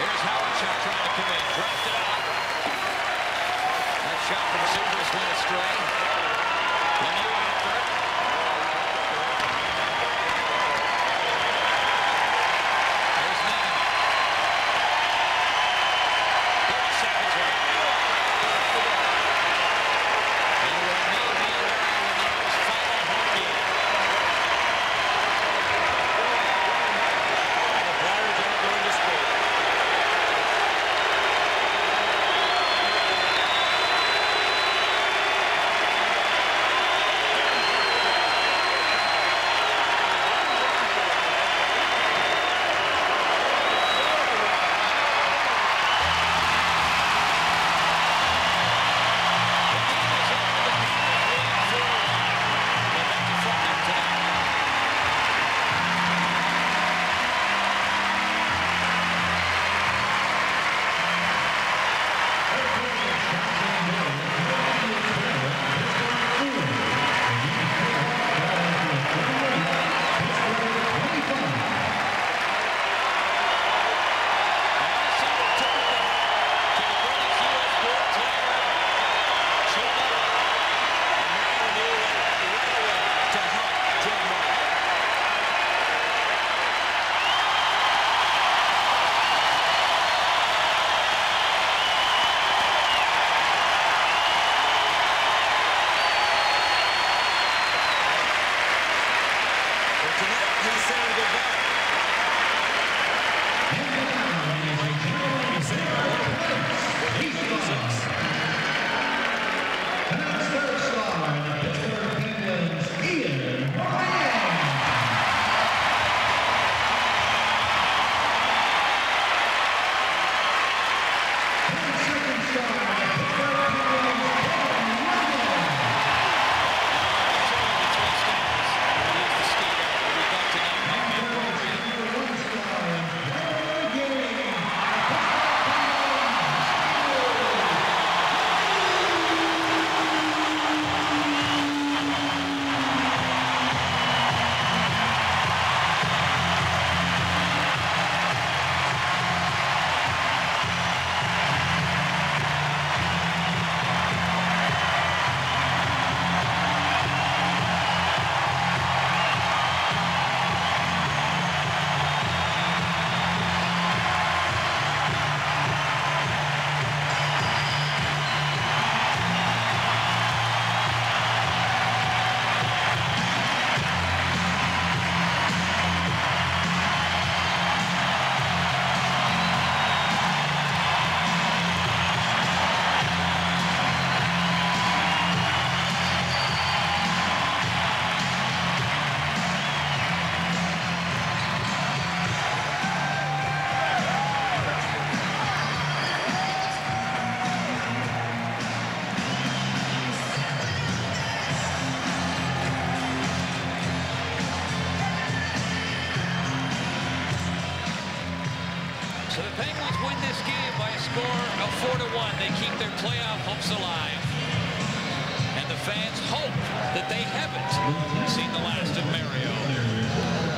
Here's Howard trying to come in. Dropped it out. That shot from Sabres went astray. Lemieux after it. There's Manning. 30 seconds left. And it may be Lemieux's final home game. And the Flyers are going to score. So the Penguins win this game by a score of 4-1. They keep their playoff hopes alive. And the fans hope that they haven't seen the last of Mario.